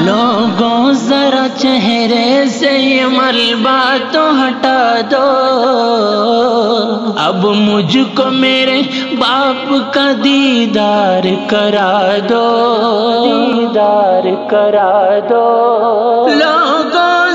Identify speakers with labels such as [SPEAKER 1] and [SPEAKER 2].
[SPEAKER 1] लोगों जरा चेहरे से ये मलबा तो हटा दो, अब मुझको मेरे बाप का दीदार करा दो, दीदार करा दो। लोगों